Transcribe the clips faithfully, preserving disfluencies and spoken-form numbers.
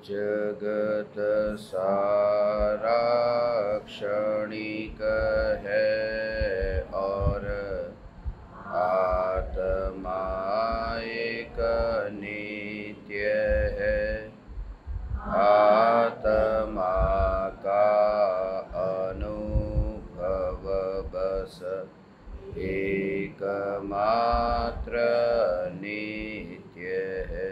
जगत सारा क्षणिक है और आत्मा एक नित्य है। आत्मा का अनुभव बस एकमात्र नित्य है।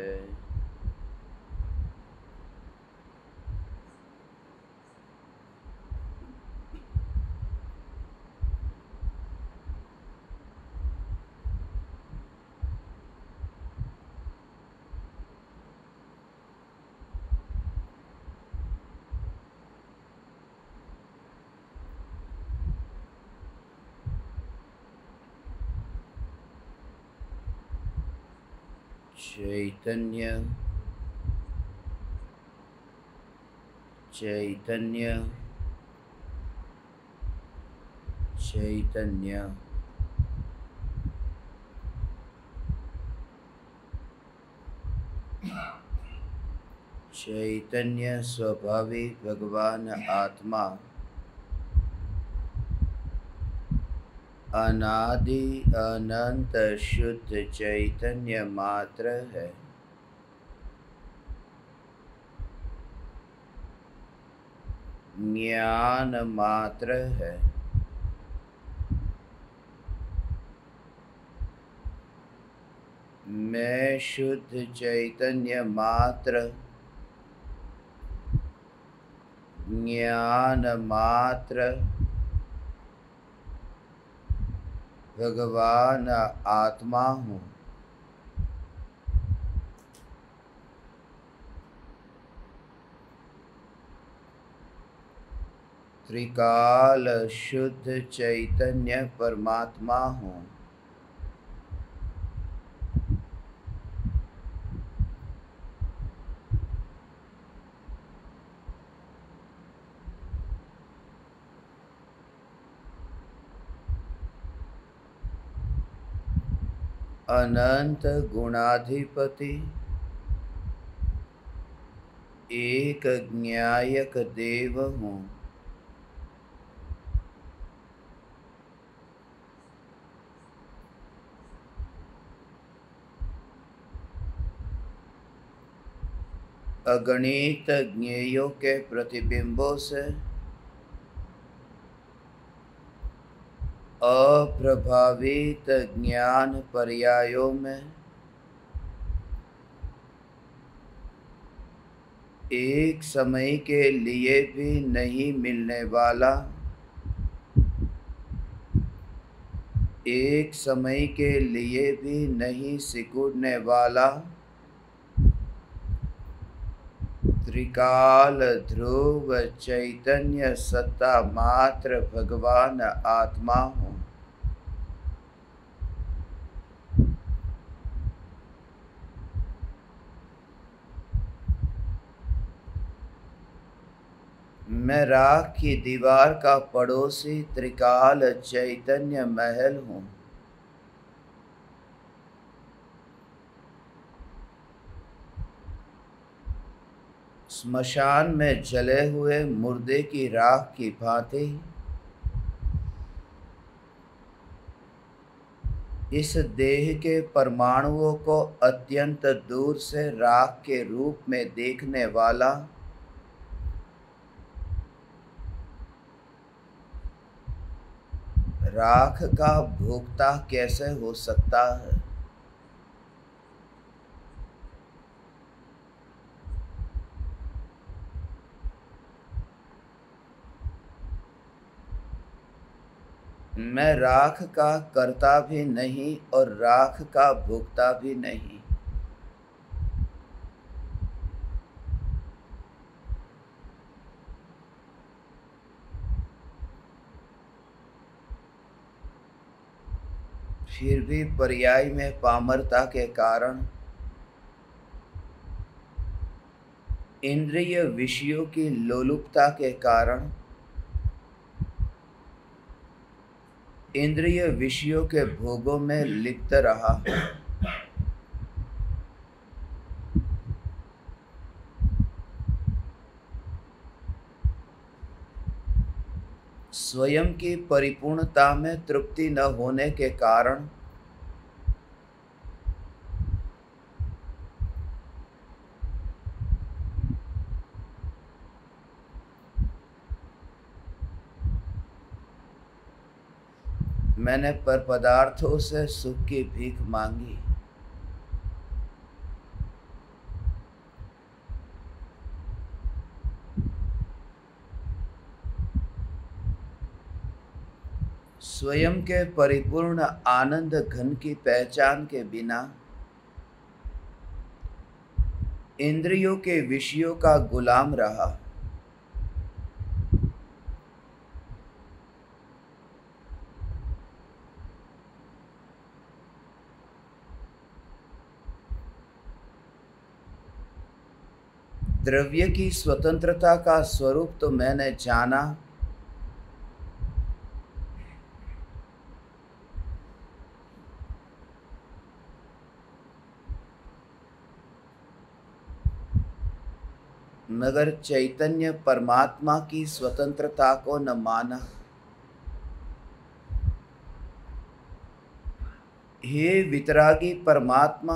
चैतन्य चैतन्य चैतन्य चैतन्य स्वाभाविक भगवान आत्मा अनादि अनंत शुद्ध चैतन्य मात्र है। ज्ञान मात्र है। मैं शुद्ध चैतन्य मात्र, ज्ञान मात्र, भगवान आत्मा हूँ। त्रिकाल शुद्ध चैतन्य परमात्मा हूँ। अनंत गुणाधिपति, एक ज्ञायक देव हूँ। अगणित ज्ञेयों के प्रतिबिंबों से अप्रभावित ज्ञान पर्यायों में एक समय के लिए भी नहीं मिलने वाला, एक समय के लिए भी नहीं सिकुड़ने वाला त्रिकाल ध्रुव चैतन्य सत्ता मात्र भगवान आत्मा हूँ। मैं राख की दीवार का पड़ोसी त्रिकाल चैतन्य महल हूँ। स्मशान में जले हुए मुर्दे की राख की भांति इस देह के परमाणुओं को अत्यंत दूर से राख के रूप में देखने वाला राख का भोक्ता कैसे हो सकता है? मैं राख का कर्ता भी नहीं और राख का भोक्ता भी नहीं। फिर भी पर्याय में पामरता के कारण, इंद्रिय विषयों की लोलुपता के कारण, इंद्रिय विषयों के भोगों में लिप्त रहा। स्वयं की परिपूर्णता में तृप्ति न होने के कारण मैंने पर पदार्थों से सुख की भीख मांगी। स्वयं के परिपूर्ण आनंद घन की पहचान के बिना इंद्रियों के विषयों का गुलाम रहा। द्रव्य की स्वतंत्रता का स्वरूप तो मैंने जाना, मगर चैतन्य परमात्मा की स्वतंत्रता को न माना। हे वितरागी परमात्मा,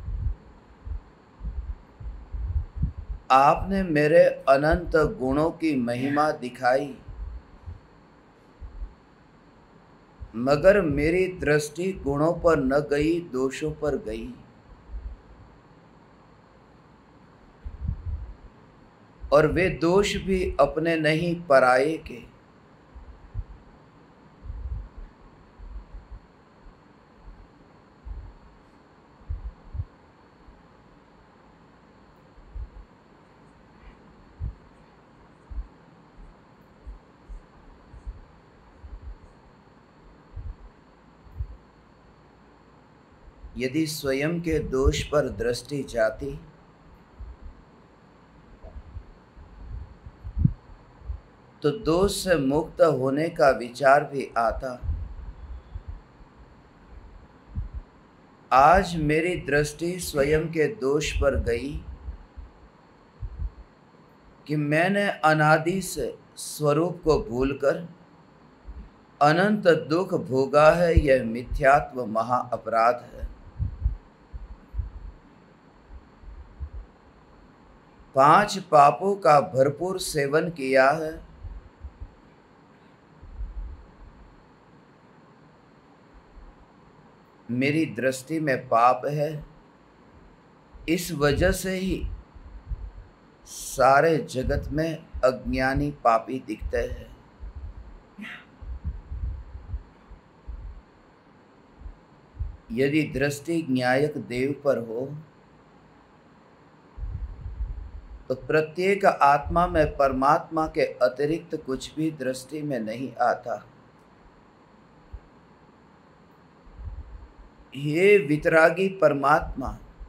आपने मेरे अनंत गुणों की महिमा दिखाई, मगर मेरी दृष्टि गुणों पर न गई, दोषों पर गई। और वे दोष भी अपने नहीं पराये के। यदि स्वयं के दोष पर दृष्टि जाती तो दोष से मुक्त होने का विचार भी आता। आज मेरी दृष्टि स्वयं के दोष पर गई कि मैंने अनादि से स्वरूप को भूलकर अनंत दुख भोगा है। यह मिथ्यात्व महा अपराध है। पांच पापों का भरपूर सेवन किया है। मेरी दृष्टि में पाप है, इस वजह से ही सारे जगत में अज्ञानी पापी दिखते हैं। यदि दृष्टि न्यायक देव पर हो तो प्रत्येक आत्मा में परमात्मा के अतिरिक्त कुछ भी दृष्टि में नहीं आता। हे वितरागी परमात्मा,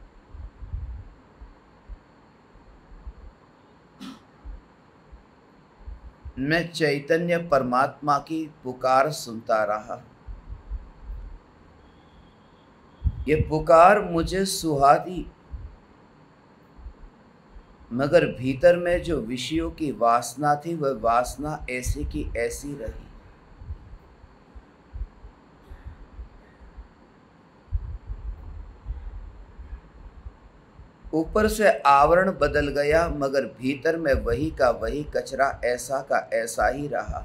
मैं चैतन्य परमात्मा की पुकार सुनता रहा। ये पुकार मुझे सुहाती, मगर भीतर में जो विषयों की वासना थी वह वासना ऐसी की ऐसी रही। ऊपर से आवरण बदल गया, मगर भीतर में वही का वही कचरा ऐसा का ऐसा ही रहा।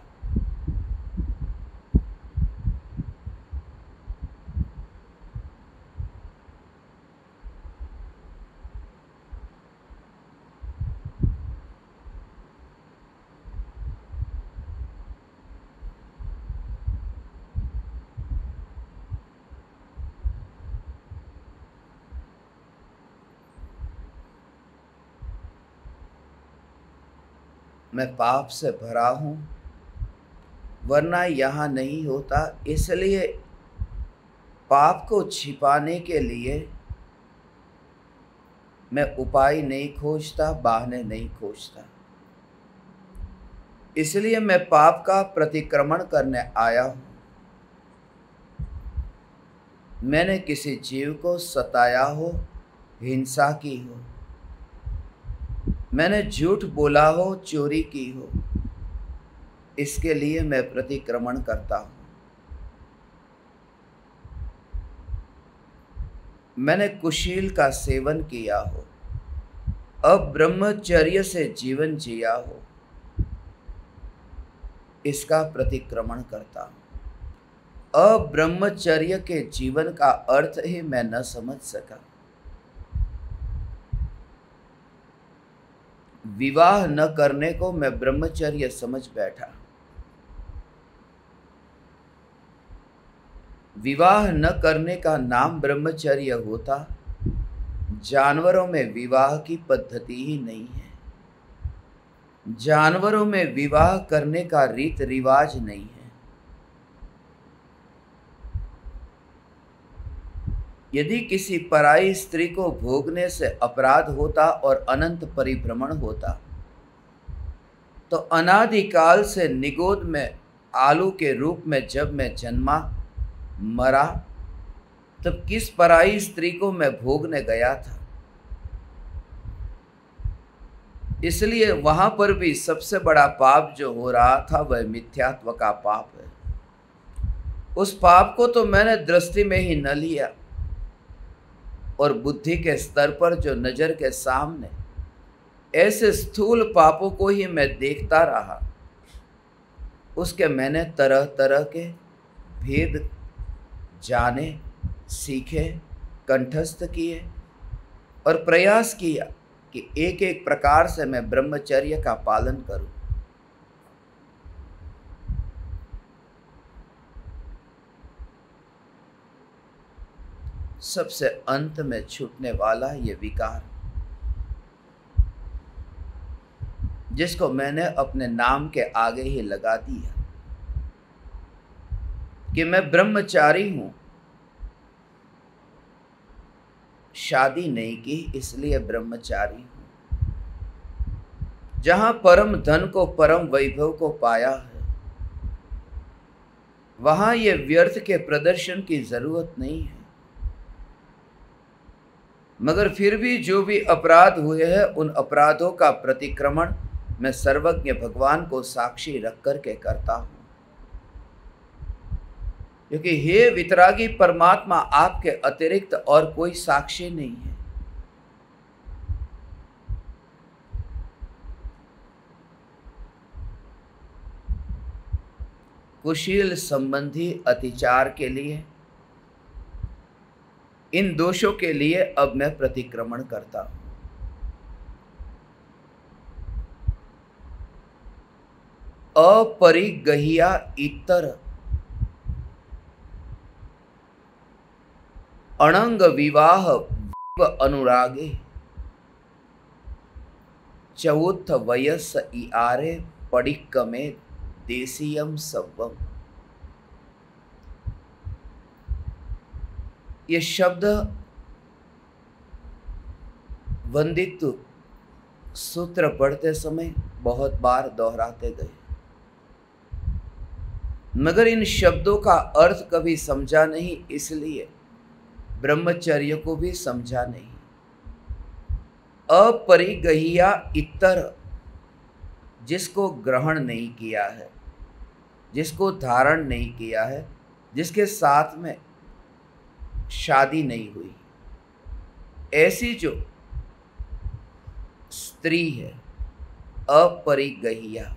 मैं पाप से भरा हूं, वरना यहां नहीं होता। इसलिए पाप को छिपाने के लिए मैं उपाय नहीं खोजता, बहाने नहीं खोजता। इसलिए मैं पाप का प्रतिक्रमण करने आया हूं। मैंने किसी जीव को सताया हो, हिंसा की हो, मैंने झूठ बोला हो, चोरी की हो, इसके लिए मैं प्रतिक्रमण करता हूँ। मैंने कुशील का सेवन किया हो, अब ब्रह्मचर्य से जीवन जिया हो, इसका प्रतिक्रमण करता हूँ। अब्रह्मचर्य के जीवन का अर्थ ही मैं न समझ सका। विवाह न करने को मैं ब्रह्मचर्य समझ बैठा। विवाह न करने का नाम ब्रह्मचर्य होता, जानवरों में विवाह की पद्धति ही नहीं है। जानवरों में विवाह करने का रीत रिवाज नहीं है। यदि किसी पराई स्त्री को भोगने से अपराध होता और अनंत परिभ्रमण होता, तो अनादिकाल से निगोद में आलू के रूप में जब मैं जन्मा मरा, तब किस पराई स्त्री को मैं भोगने गया था। इसलिए वहां पर भी सबसे बड़ा पाप जो हो रहा था वह मिथ्यात्व का पाप है। उस पाप को तो मैंने दृष्टि में ही न लिया और बुद्धि के स्तर पर जो नजर के सामने ऐसे स्थूल पापों को ही मैं देखता रहा, उसके मैंने तरह तरह के भेद जाने, सीखे, कंठस्थ किए और प्रयास किया कि एक एक प्रकार से मैं ब्रह्मचर्य का पालन करूं। सबसे अंत में छूटने वाला ये विकार, जिसको मैंने अपने नाम के आगे ही लगा दिया कि मैं ब्रह्मचारी हूं, शादी नहीं की इसलिए ब्रह्मचारी हूं। जहां परम धन को, परम वैभव को पाया है, वहां ये व्यर्थ के प्रदर्शन की जरूरत नहीं है। मगर फिर भी जो भी अपराध हुए हैं, उन अपराधों का प्रतिक्रमण मैं सर्वज्ञ भगवान को साक्षी रख कर के करता हूं। क्योंकि हे वितरागी परमात्मा, आपके अतिरिक्त और कोई साक्षी नहीं है। कुशील संबंधी अतिचार के लिए, इन दोषों के लिए अब मैं प्रतिक्रमण करता हूं। अपरिगह्या इतर अणंग विवाह अनुरागे चौथ वयस इआरे पडिक्कमे देसीयम सव्वम। ये शब्द वंदित्व सूत्र पढ़ते समय बहुत बार दोहराते गए, मगर इन शब्दों का अर्थ कभी समझा नहीं, इसलिए ब्रह्मचर्य को भी समझा नहीं। अपरिगह्या इतर, जिसको ग्रहण नहीं किया है, जिसको धारण नहीं किया है, जिसके साथ में शादी नहीं हुई, ऐसी जो स्त्री है अपरिगह्या,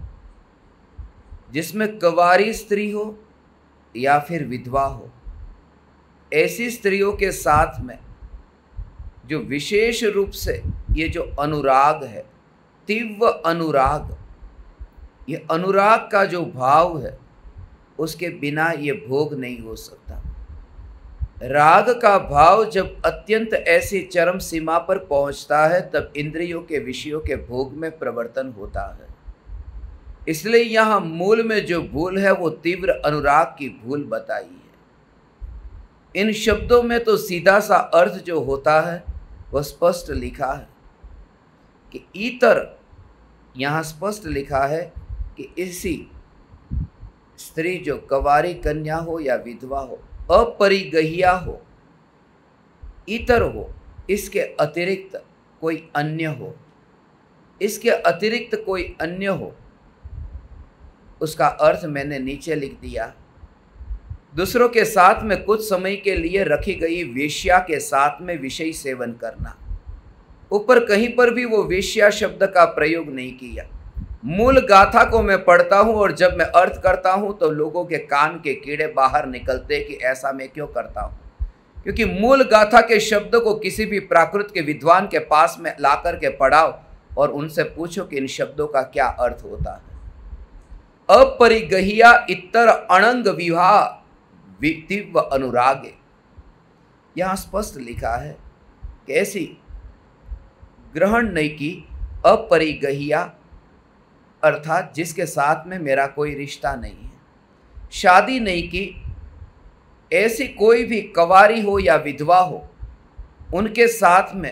जिसमें कुंवारी स्त्री हो या फिर विधवा हो, ऐसी स्त्रियों के साथ में जो विशेष रूप से ये जो अनुराग है, तीव्र अनुराग, ये अनुराग का जो भाव है, उसके बिना ये भोग नहीं हो सकता। राग का भाव जब अत्यंत ऐसी चरम सीमा पर पहुंचता है, तब इंद्रियों के विषयों के भोग में प्रवर्तन होता है। इसलिए यहाँ मूल में जो भूल है वो तीव्र अनुराग की भूल बताई है। इन शब्दों में तो सीधा सा अर्थ जो होता है वह स्पष्ट लिखा है कि इतर, यहाँ स्पष्ट लिखा है कि इसी स्त्री जो कुंवारी कन्या हो या विधवा हो, अपरिगह्या हो, इतर हो, इसके अतिरिक्त कोई अन्य हो, इसके अतिरिक्त कोई अन्य हो, उसका अर्थ मैंने नीचे लिख दिया। दूसरों के साथ में कुछ समय के लिए रखी गई वेश्या के साथ में विषय सेवन करना। ऊपर कहीं पर भी वो वेश्या शब्द का प्रयोग नहीं किया। मूल गाथा को मैं पढ़ता हूं और जब मैं अर्थ करता हूं तो लोगों के कान के कीड़े बाहर निकलते कि ऐसा मैं क्यों करता हूं, क्योंकि मूल गाथा के शब्द को किसी भी प्राकृत के विद्वान के पास में ला करके पढ़ाओ और उनसे पूछो कि इन शब्दों का क्या अर्थ होता है। अपरिगहिया इतर अणंग विवाह तीव्र अनुरागे, यहां स्पष्ट लिखा है कि ऐसी ग्रहण नहीं की अपरिगहिया अर्थात जिसके साथ में मेरा कोई रिश्ता नहीं है, शादी नहीं की, ऐसी कोई भी कवारी हो या विधवा हो उनके साथ में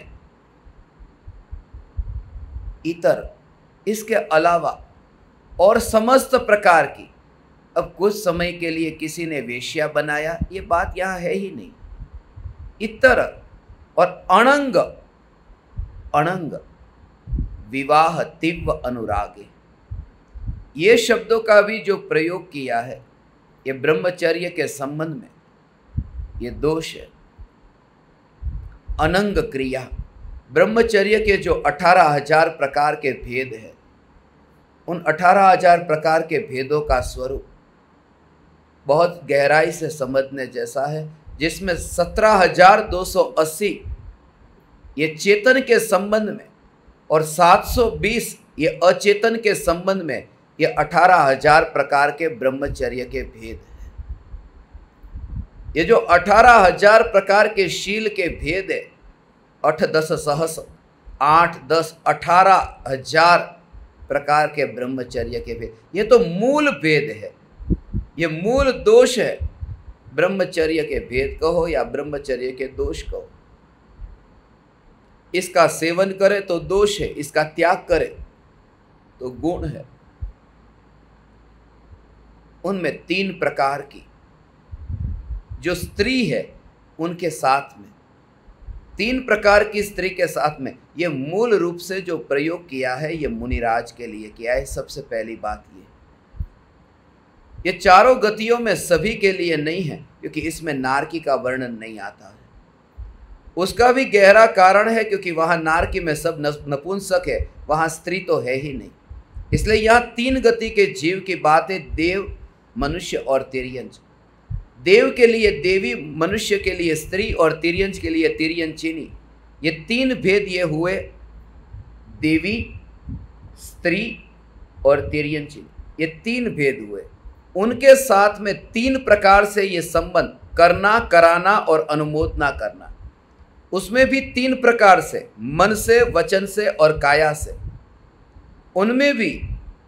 इतर इसके अलावा और समस्त प्रकार की। अब कुछ समय के लिए किसी ने वेश्या बनाया, ये बात यहाँ है ही नहीं। इतर और अणंग, अणंग विवाह तीव्र अनुरागे, ये शब्दों का भी जो प्रयोग किया है ये ब्रह्मचर्य के संबंध में ये दोष है। अनंग क्रिया, ब्रह्मचर्य के जो अठारह हजार प्रकार के भेद हैं, उन अठारह हजार प्रकार के भेदों का स्वरूप बहुत गहराई से समझने जैसा है, जिसमें सत्रह हजार दो सौ अस्सी ये चेतन के संबंध में और सात सौ बीस ये अचेतन के संबंध में ये अठारह हजार प्रकार के ब्रह्मचर्य के भेद हैं। ये जो अठारह हजार प्रकार के शील के भेद है, अठ दस सहस, आठ दस अठारह हजार प्रकार के ब्रह्मचर्य के भेद, ये तो मूल भेद है, ये मूल दोष है। ब्रह्मचर्य के भेद कहो या ब्रह्मचर्य के दोष कहो। इसका सेवन करे तो दोष है, इसका त्याग करे तो गुण है। उनमें तीन प्रकार की जो स्त्री है उनके साथ में, तीन प्रकार की स्त्री के साथ में ये मूल रूप से जो प्रयोग किया है ये मुनिराज के लिए किया है। सबसे पहली बात ये ये चारों गतियों में सभी के लिए नहीं है, क्योंकि इसमें नारकी का वर्णन नहीं आता है। उसका भी गहरा कारण है, क्योंकि वहाँ नारकी में सब नपुंसक है, वहाँ स्त्री तो है ही नहीं। इसलिए यहाँ तीन गति के जीव की बात है, देव, मनुष्य और तिर्यंच। देव के लिए देवी, मनुष्य के लिए स्त्री और तिर्यंच के लिए तिर्यंचिनी। ये तीन भेद ये हुए, देवी, स्त्री और तिर्यंचिनी, ये तीन भेद हुए। उनके साथ में तीन प्रकार से ये संबंध करना, कराना और अनुमोदना करना। उसमें भी तीन प्रकार से, मन से, वचन से और काया से। उनमें भी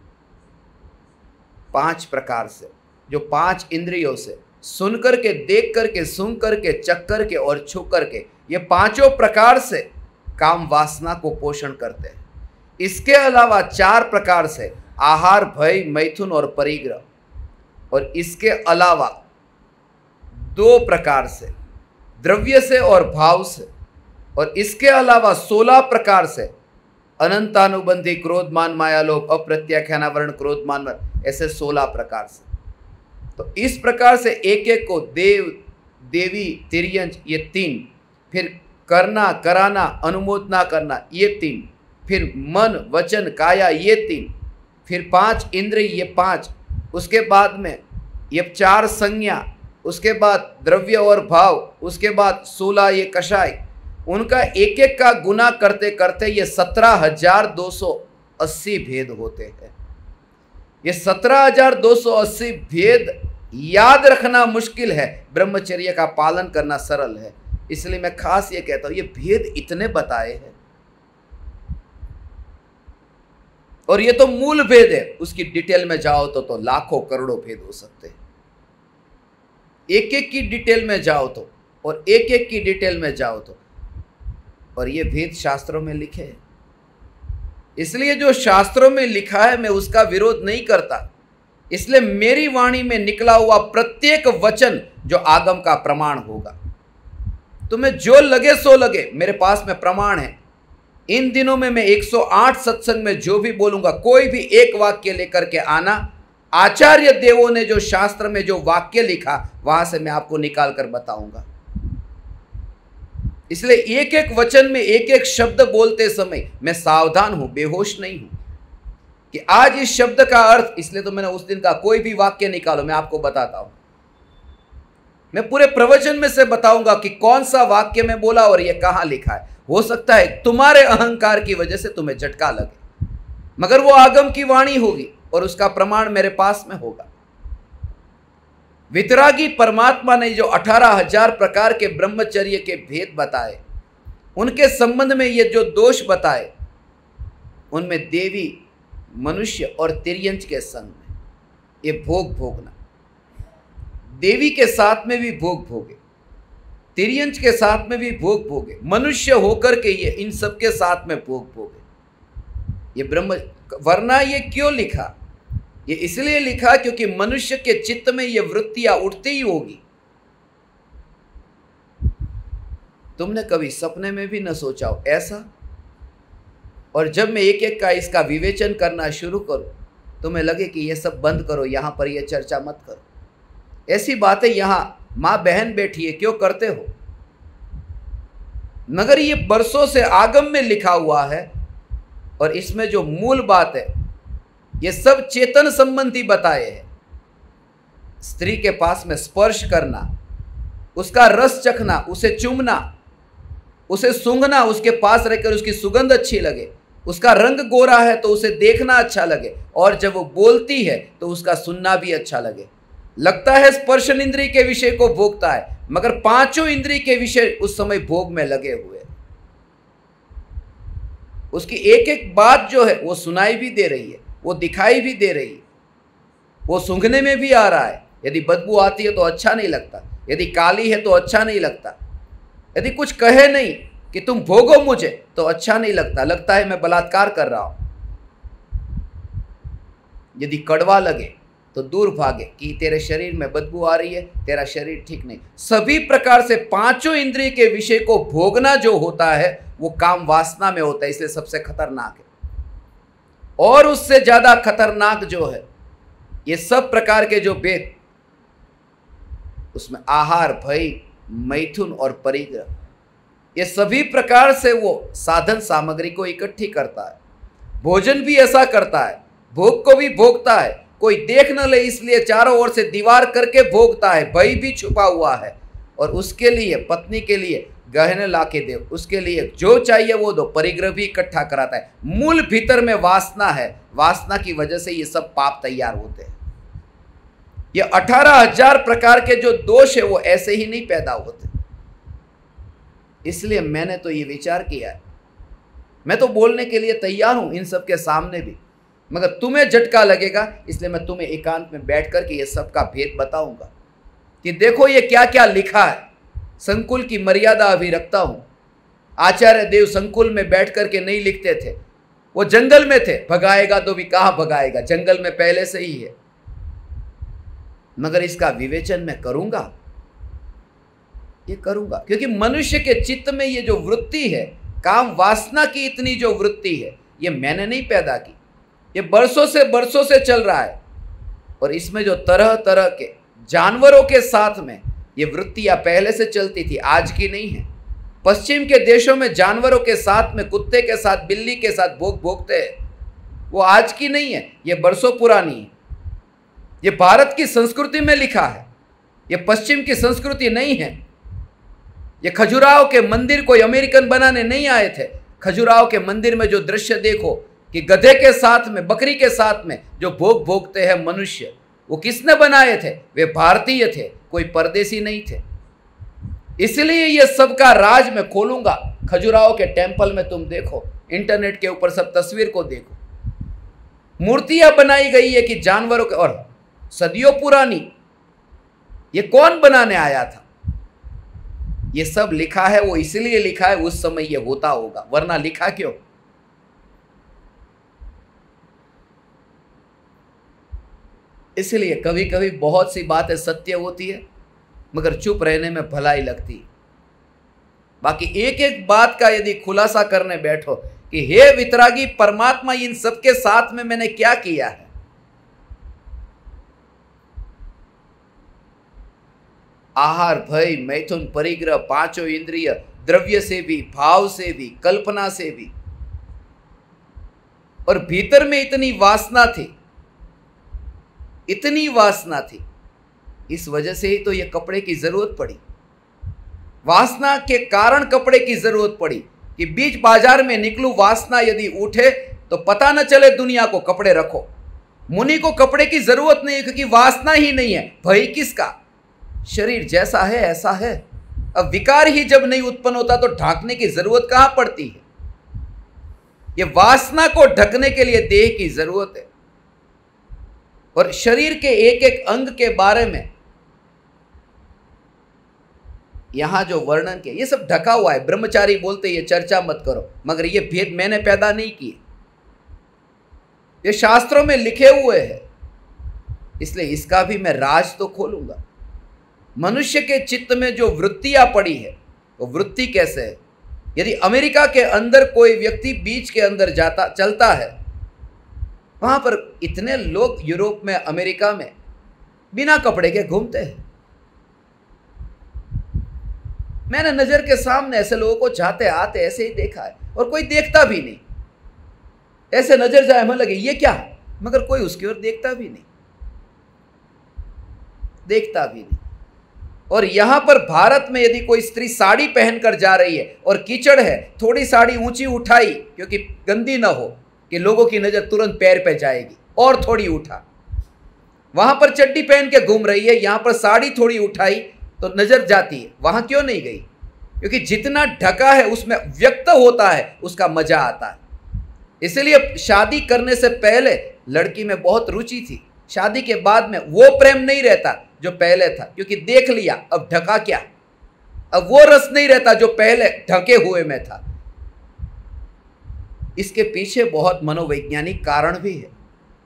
पांच प्रकार से, जो पांच इंद्रियों से, सुन करके, देख करके, सुन करके, चख करके और छू करके, ये पांचों प्रकार से काम वासना को पोषण करते हैं। इसके अलावा चार प्रकार से आहार, भय, मैथुन और परिग्रह, और इसके अलावा दो प्रकार से द्रव्य से और भाव से, और इसके अलावा सोलह प्रकार से अनंतानुबंधी, क्रोध, मान, माया, लोभ, अप्रत्याख्याना, वर्ण, क्रोध, मान, ऐसे सोलह प्रकार से। तो इस प्रकार से एक एक को देव, देवी, तिर्यंच ये तीन, फिर करना, कराना, अनुमोदना करना ये तीन, फिर मन, वचन, काया ये तीन, फिर पांच इंद्रिय ये पांच, उसके बाद में ये चार संज्ञा, उसके बाद द्रव्य और भाव, उसके बाद सोलह ये कषाय, उनका एक एक का गुना करते करते ये सत्रह हजार दो सौ अस्सी भेद होते हैं। ये सत्रह हजार दो सौ अस्सी भेद याद रखना मुश्किल है, ब्रह्मचर्य का पालन करना सरल है। इसलिए मैं खास ये कहता हूं, ये भेद इतने बताए हैं और ये तो मूल भेद है। उसकी डिटेल में जाओ तो तो लाखों करोड़ों भेद हो सकते हैं। एक एक की डिटेल में जाओ तो, और एक एक की डिटेल में जाओ तो, और ये भेद शास्त्रों में लिखे हैं। इसलिए जो शास्त्रों में लिखा है मैं उसका विरोध नहीं करता। इसलिए मेरी वाणी में निकला हुआ प्रत्येक वचन जो आगम का प्रमाण होगा, तुम्हें जो लगे सो लगे, मेरे पास में प्रमाण है। इन दिनों में मैं एक सौ आठ सत्संग में जो भी बोलूंगा, कोई भी एक वाक्य लेकर के आना, आचार्य देवों ने जो शास्त्र में जो वाक्य लिखा वहां से मैं आपको निकाल कर बताऊंगा। इसलिए एक एक वचन में एक एक शब्द बोलते समय मैं सावधान हूं, बेहोश नहीं हूं कि आज इस शब्द का अर्थ, इसलिए तो मैंने उस दिन का कोई भी वाक्य निकालो मैं आपको बताता हूं। मैं पूरे प्रवचन में से बताऊंगा कि कौन सा वाक्य में बोला और यह कहां लिखा है। हो सकता है तुम्हारे अहंकार की वजह से तुम्हें झटका लगे, मगर वो आगम की वाणी होगी और उसका प्रमाण मेरे पास में होगा। वितरागी परमात्मा ने जो अठारह हजार प्रकार के ब्रह्मचर्य के भेद बताए, उनके संबंध में ये जो दोष बताए, उनमें देवी, मनुष्य और तिर्यंच के संग में ये भोग भोगना, देवी के साथ में भी भोग भोगे, तिर्यंच के साथ में भी भोग भोगे, मनुष्य होकर के ये इन सब के साथ में भोग भोगे। ये ब्रह्म, वरना ये क्यों लिखा? ये इसलिए लिखा क्योंकि मनुष्य के चित्त में ये वृत्तियां उठती ही होगी। तुमने कभी सपने में भी न सोचा हो ऐसा, और जब मैं एक एक का इसका विवेचन करना शुरू करूं तुम्हें लगे कि ये सब बंद करो, यहां पर ये चर्चा मत करो, ऐसी बातें यहां मां बहन बैठी है क्यों करते हो? मगर ये बरसों से आगम में लिखा हुआ है और इसमें जो मूल बात है ये सब चेतन संबंधी बताए हैं। स्त्री के पास में स्पर्श करना, उसका रस चखना, उसे चूमना, उसे सूंघना, उसके पास रहकर उसकी सुगंध अच्छी लगे, उसका रंग गोरा है तो उसे देखना अच्छा लगे, और जब वो बोलती है तो उसका सुनना भी अच्छा लगे। लगता है स्पर्शन इंद्रिय के विषय को भोगता है, मगर पांचों इंद्रिय के विषय उस समय भोग में लगे हुए। उसकी एक एक बात जो है वो सुनाई भी दे रही है, वो दिखाई भी दे रही है, वो सूंघने में भी आ रहा है। यदि बदबू आती है तो अच्छा नहीं लगता, यदि काली है तो अच्छा नहीं लगता, यदि कुछ कहे नहीं कि तुम भोगो मुझे तो अच्छा नहीं लगता, लगता है मैं बलात्कार कर रहा हूं। यदि कड़वा लगे तो दूर भागे कि तेरे शरीर में बदबू आ रही है, तेरा शरीर ठीक नहीं। सभी प्रकार से पांचों इंद्रिय के विषय को भोगना जो होता है वो काम वासना में होता है, इसलिए सबसे खतरनाक है। और उससे ज्यादा खतरनाक जो है ये सब प्रकार के जो भेद, उसमें आहार, भय, मैथुन और परिग्रह, ये सभी प्रकार से वो साधन सामग्री को इकट्ठी करता है। भोजन भी ऐसा करता है, भोग को भी भोगता है। कोई देख न ले इसलिए चारों ओर से दीवार करके भोगता है, भय भी छुपा हुआ है, और उसके लिए पत्नी के लिए गहने ला के दे, उसके लिए जो चाहिए वो दो, परिग्रह भी इकट्ठा कराता है। मूल भीतर में वासना है, वासना की वजह से ये सब पाप तैयार होते हैं। ये अठारह हजार प्रकार के जो दोष है वो ऐसे ही नहीं पैदा होते। इसलिए मैंने तो ये विचार किया है, मैं तो बोलने के लिए तैयार हूं इन सब के सामने भी, मगर तुम्हें झटका लगेगा, इसलिए मैं तुम्हें एकांत में बैठ कर के ये सब का भेद बताऊंगा कि देखो ये क्या क्या लिखा है। संकुल की मर्यादा अभी रखता हूं। आचार्य देव संकुल में बैठ कर के नहीं लिखते थे, वो जंगल में थे। भगाएगा तो भी कहां भगाएगा, जंगल में पहले से ही है। मगर इसका विवेचन मैं करूंगा, ये करूंगा क्योंकि मनुष्य के चित्त में ये जो वृत्ति है, काम वासना की इतनी जो वृत्ति है, ये मैंने नहीं पैदा की, ये बरसों से बरसों से चल रहा है। और इसमें जो तरह तरह के जानवरों के साथ में ये वृत्तियां पहले से चलती थी, आज की नहीं है। पश्चिम के देशों में जानवरों के साथ में, कुत्ते के साथ, बिल्ली के साथ भोग भोगते हैं, वो आज की नहीं है, ये बरसों पुरानी है। ये भारत की संस्कृति में लिखा है, ये पश्चिम की संस्कृति नहीं है। ये खजुराहो के मंदिर कोई अमेरिकन बनाने नहीं आए थे। खजुराहो के मंदिर में जो दृश्य देखो कि गधे के साथ में, बकरी के साथ में जो भोग भोगते हैं मनुष्य, वो किसने बनाए थे? वे भारतीय थे, कोई परदेसी नहीं थे। इसलिए ये सबका राज मैं खोलूंगा। खजुराहो के टेंपल में तुम देखो, इंटरनेट के ऊपर सब तस्वीर को देखो, मूर्तियां बनाई गई है कि जानवरों के, और सदियों पुरानी। ये कौन बनाने आया था? ये सब लिखा है, वो इसलिए लिखा है उस समय ये होता होगा, वरना लिखा क्यों? इसलिए कभी कभी बहुत सी बातें सत्य होती है, मगर चुप रहने में भलाई लगती है। बाकी एक एक बात का यदि खुलासा करने बैठो कि हे वितरागी परमात्मा, इन सबके साथ में मैंने क्या किया है, आहार, भय, मैथुन, परिग्रह, पांचों इंद्रिय, द्रव्य से भी, भाव से भी, कल्पना से भी। और भीतर में इतनी वासना थी, इतनी वासना थी, इस वजह से ही तो ये कपड़े की जरूरत पड़ी। वासना के कारण कपड़े की जरूरत पड़ी कि बीच बाजार में निकलूं, वासना यदि उठे तो पता न चले दुनिया को, कपड़े रखो। मुनि को कपड़े की जरूरत नहीं है क्योंकि वासना ही नहीं है। भय किसका? शरीर जैसा है ऐसा है। अब विकार ही जब नहीं उत्पन्न होता तो ढांकने की जरूरत कहां पड़ती है? ये वासना को ढकने के लिए देह की जरूरत है। और शरीर के एक एक अंग के बारे में यहां जो वर्णन किया, ये सब ढका हुआ है। ब्रह्मचारी बोलते ये चर्चा मत करो, मगर ये भेद मैंने पैदा नहीं किए, ये शास्त्रों में लिखे हुए हैं। इसलिए इसका भी मैं राज तो खोलूंगा। मनुष्य के चित्त में जो वृत्तियां पड़ी है, वो वृत्ति कैसे है? यदि अमेरिका के अंदर कोई व्यक्ति बीच के अंदर जाता चलता है, वहां पर इतने लोग यूरोप में, अमेरिका में बिना कपड़े के घूमते हैं। मैंने नजर के सामने ऐसे लोगों को जाते आते ऐसे ही देखा है, और कोई देखता भी नहीं। ऐसे नजर जाए हमें लगे ये क्या है, मगर कोई उसकी ओर देखता भी नहीं, देखता भी नहीं। और यहां पर भारत में यदि कोई स्त्री साड़ी पहनकर जा रही है और कीचड़ है, थोड़ी साड़ी ऊंची उठाई क्योंकि गंदी ना हो कि लोगों की नजर तुरंत पैर पे जाएगी, और थोड़ी उठा। वहां पर चड्डी पहन के घूम रही है, यहां पर साड़ी थोड़ी उठाई तो नजर जाती है। वहां क्यों नहीं गई? क्योंकि जितना ढका है उसमें व्यक्त होता है, उसका मजा आता है। इसलिए शादी करने से पहले लड़की में बहुत रुचि थी, शादी के बाद में वो प्रेम नहीं रहता जो पहले था, क्योंकि देख लिया, अब ढका क्या, अब वो रस नहीं रहता जो पहले ढके हुए में था। इसके पीछे बहुत मनोवैज्ञानिक कारण भी है।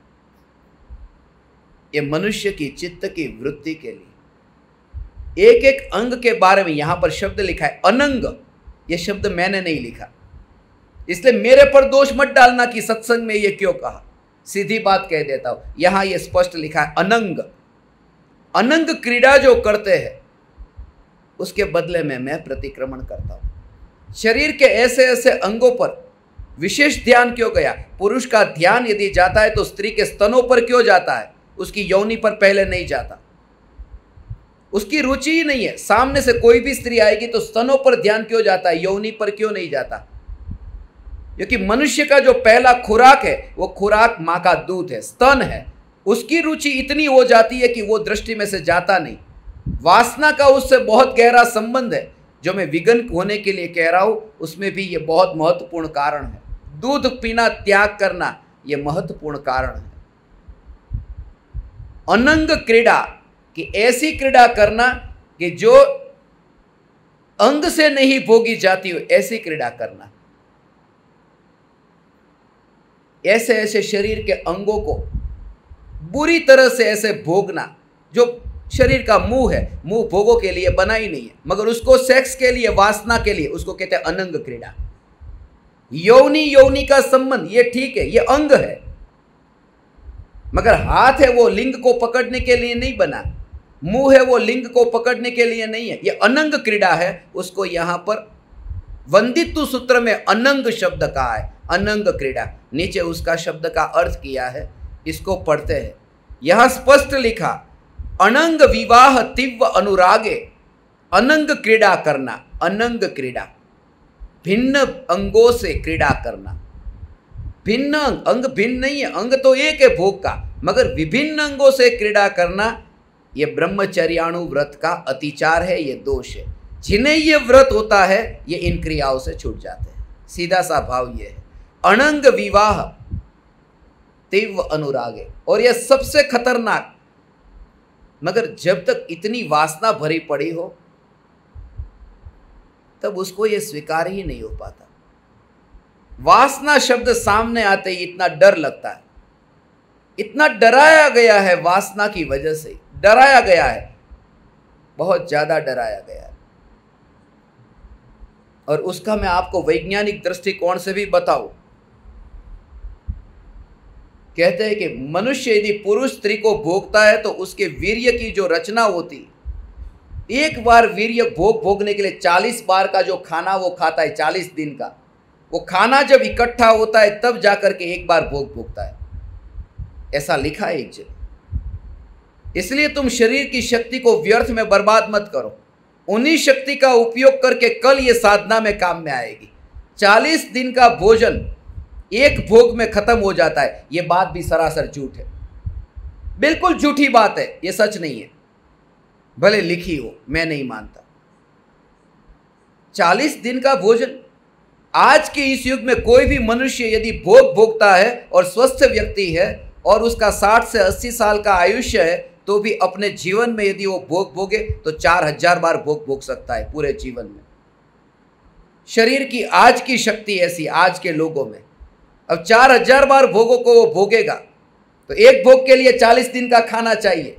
ये मनुष्य की चित्त की वृत्ति के लिए एक एक अंग के बारे में यहां पर शब्द लिखा है अनंग। ये शब्द मैंने नहीं लिखा, इसलिए मेरे पर दोष मत डालना कि सत्संग में ये क्यों कहा। सीधी बात कह देता हूं, यहां ये स्पष्ट लिखा है अनंग। अनंग क्रीड़ा जो करते हैं उसके बदले में मैं प्रतिक्रमण करता हूं। शरीर के ऐसे ऐसे अंगों पर विशेष ध्यान क्यों गया? पुरुष का ध्यान यदि जाता है तो स्त्री के स्तनों पर क्यों जाता है? उसकी यौनी पर पहले नहीं जाता, उसकी रुचि ही नहीं है। सामने से कोई भी स्त्री आएगी तो स्तनों पर ध्यान क्यों जाता है, यौनी पर क्यों नहीं जाता? क्योंकि मनुष्य का जो पहला खुराक है वो खुराक मां का दूध है, स्तन है। उसकी रुचि इतनी हो जाती है कि वो दृष्टि में से जाता नहीं। वासना का उससे बहुत गहरा संबंध है। जो मैं विगन होने के लिए कह रहा हूं उसमें भी ये बहुत महत्वपूर्ण कारण है। दूध पीना त्याग करना ये महत्वपूर्ण कारण है। अनंग क्रीड़ा कि ऐसी क्रीड़ा करना कि जो अंग से नहीं भोगी जाती हो, ऐसी क्रीड़ा करना। ऐसे ऐसे शरीर के अंगों को बुरी तरह से ऐसे भोगना, जो शरीर का मुंह है, मुंह भोगों के लिए बना ही नहीं है, मगर उसको सेक्स के लिए, वासना के लिए, उसको कहते हैं अनंग क्रीड़ा। यौनी यौनी का संबंध ये ठीक है, ये अंग है, मगर हाथ है वो लिंग को पकड़ने के लिए नहीं बना, मुंह है वो लिंग को पकड़ने के लिए नहीं है, ये अनंग क्रीड़ा है। उसको यहां पर वंदित्व सूत्र में अनंग शब्द कहा है, अनंग क्रीड़ा। नीचे उसका शब्द का अर्थ किया है, इसको पढ़ते हैं। यहां स्पष्ट लिखा अनंग विवाह तीव्र अनुरागे, अनंग क्रीड़ा करना। अनंग क्रीड़ा भिन्न अंगों से क्रीड़ा करना। भिन्न अंग, अंग भिन्न नहीं है, अंग तो एक है भोग का, मगर विभिन्न अंगों से क्रीड़ा करना ये ब्रह्मचर्याणु व्रत का अतिचार है, ये दोष है। जिन्हें ये व्रत होता है ये इन क्रियाओं से छूट जाते हैं। सीधा सा भाव ये है, अनंग विवाह तीव्र अनुरागे। और यह सबसे खतरनाक, मगर जब तक इतनी वासना भरी पड़ी हो तब उसको यह स्वीकार ही नहीं हो पाता। वासना शब्द सामने आते ही इतना डर लगता है, इतना डराया गया है वासना की वजह से, डराया गया है, बहुत ज्यादा डराया गया है। और उसका मैं आपको वैज्ञानिक दृष्टिकोण से भी बताऊं। कहते हैं कि मनुष्य यदि पुरुष स्त्री को भोगता है तो उसके वीर्य की जो रचना होती, एक बार वीर्य भोग भोगने के लिए चालीस बार का जो खाना वो खाता है, चालीस दिन का वो खाना जब इकट्ठा होता है तब जाकर के एक बार भोग भोगता है, ऐसा लिखा है एक जगह। इसलिए तुम शरीर की शक्ति को व्यर्थ में बर्बाद मत करो, उन्हीं शक्ति का उपयोग करके कल ये साधना में काम में आएगी। चालीस दिन का भोजन एक भोग में खत्म हो जाता है, ये बात भी सरासर झूठ है, बिल्कुल झूठी बात है, ये सच नहीं है, भले लिखी हो, मैं नहीं मानता। चालीस दिन का भोजन, आज के इस युग में कोई भी मनुष्य यदि भोग भोगता है और स्वस्थ व्यक्ति है और उसका साठ से अस्सी साल का आयुष्य है, तो भी अपने जीवन में यदि वो भोग भोगे तो चार हजार बार भोग भोग सकता है पूरे जीवन में। शरीर की आज की शक्ति ऐसी आज के लोगों में, अब चार हजार बार भोगों को वो भोगेगा तो एक भोग के लिए चालीस दिन का खाना चाहिए,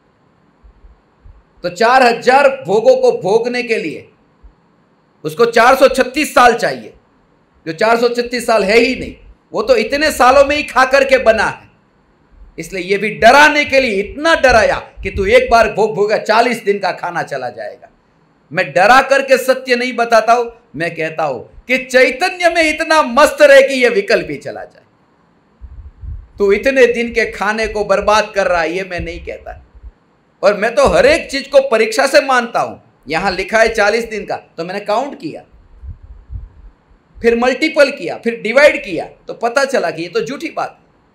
तो चार हजार भोगों को भोगने के लिए उसको चार सौ छत्तीस साल चाहिए, जो चार सौ छत्तीस साल है ही नहीं, वो तो इतने सालों में ही खा करके बना है। इसलिए ये भी डराने के लिए इतना डराया कि तू एक बार भोग भोगा चालीस दिन का खाना चला जाएगा। मैं डरा करके सत्य नहीं बताता हूं, मैं कहता हूं कि चैतन्य में इतना मस्त रहे कि यह विकल्प ही चला जाए। तू इतने दिन के खाने को बर्बाद कर रहा है, ये मैं नहीं कहता। और मैं तो हर एक चीज को परीक्षा से मानता हूं। यहां लिखा है चालीस दिन का, तो मैंने काउंट किया, फिर मल्टीपल किया, फिर डिवाइड किया, तो पता चला कि ये तो झूठी बात।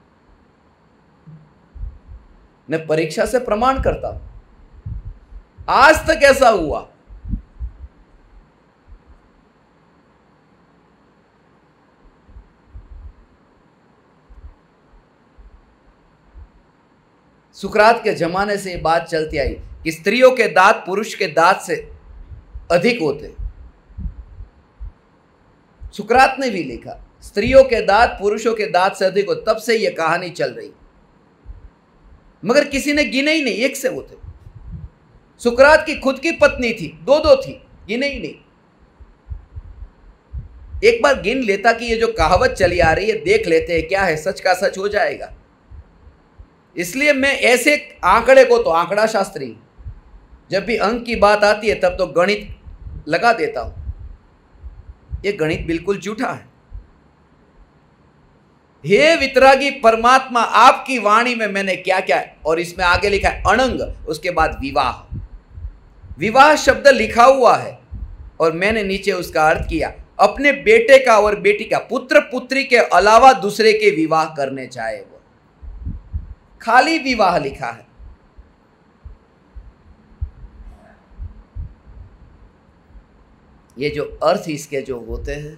मैं परीक्षा से प्रमाण करता हूं, आज तक ऐसा हुआ। सुकरात के जमाने से ये बात चलती आई कि स्त्रियों के दांत पुरुष के दांत से अधिक होते। सुकरात ने भी लिखा स्त्रियों के दांत पुरुषों के दांत से अधिक हो, तब से यह कहानी चल रही, मगर किसी ने गिने ही नहीं, एक से होते। सुकरात की खुद की पत्नी थी, दो दो थी, गिने ही नहीं। एक बार गिन लेता कि ये जो कहावत चली आ रही है, देख लेते हैं क्या है, सच का सच हो जाएगा। इसलिए मैं ऐसे आंकड़े को तो आंकड़ा शास्त्री, जब भी अंक की बात आती है तब तो गणित लगा देता हूं। यह गणित बिल्कुल झूठा है। हे वितरागी परमात्मा, आपकी वाणी में मैंने क्या क्या है, और इसमें आगे लिखा है अनंग, उसके बाद विवाह। विवाह शब्द लिखा हुआ है और मैंने नीचे उसका अर्थ किया, अपने बेटे का और बेटी का, पुत्र पुत्री के अलावा दूसरे के विवाह करने चाहे वो, खाली विवाह लिखा है। ये जो अर्थ इसके जो होते हैं,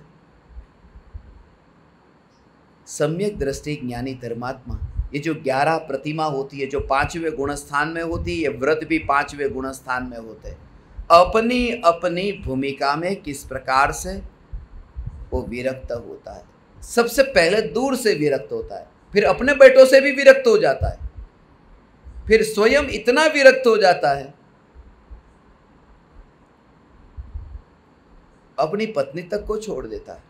सम्यक दृष्टि ज्ञानी धर्मात्मा, ये जो ग्यारह प्रतिमा होती है जो पांचवें गुण स्थान में होती है, ये व्रत भी पांचवें गुण स्थान में होते हैं। अपनी अपनी भूमिका में किस प्रकार से वो विरक्त होता है। सबसे पहले दूर से विरक्त होता है, फिर अपने बेटों से भी विरक्त हो जाता है, फिर स्वयं इतना विरक्त हो जाता है, अपनी पत्नी तक को छोड़ देता है।